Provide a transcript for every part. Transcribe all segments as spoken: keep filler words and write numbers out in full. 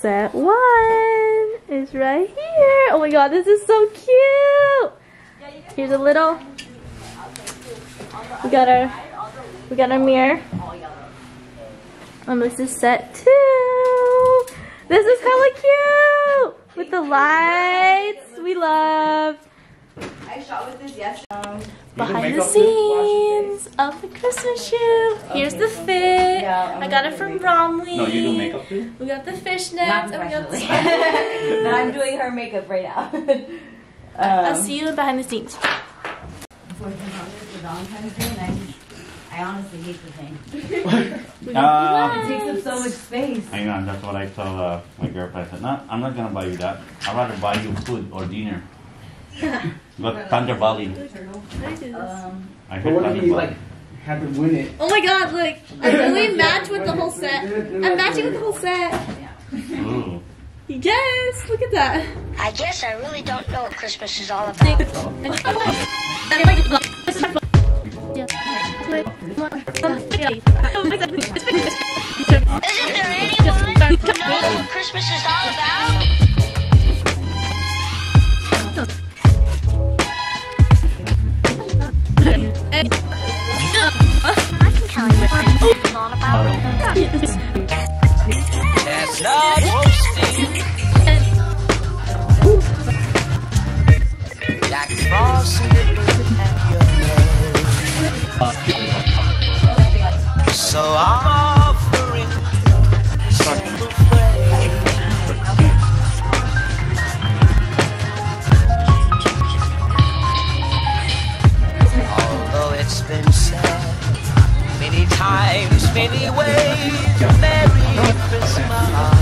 set one is right here. Oh my god, this is so cute. Here's a little. We got our we got our mirror. And this is set two. This is hella cute with the lights. We love. I shot with this yesterday. Behind the scenes of the Christmas shoot. Here's the fit. Yeah, I got it from Bromley. No, you do makeup too? We got the fishnets Not and we got the professionally. But I'm doing her makeup right now. um, I'll see you behind the scenes. I honestly hate the thing. Uh, It takes up so much space. hang on, that's what I tell uh, my girlfriend. I said, no, I'm not gonna buy you that. I'd rather buy you food or dinner. But Thunder Valley. Um, I But heard what if Thunder you Valley. like had to win it? Oh my god, look. I really match with the whole set. I'm matching with the whole set. Ooh. Yes, look at that. I guess I really don't know what Christmas is all about. Isn't there anyone who knows what Christmas is all about? I can tell you what Christmas is all about. That's not roasting. Like frosting so I'm offering simple phrase. Although it's been said many times, many ways, Merry Christmas.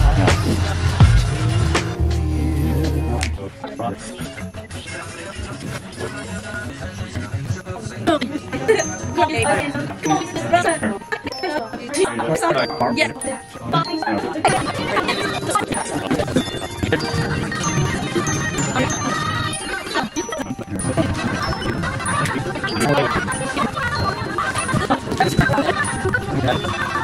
Yeah.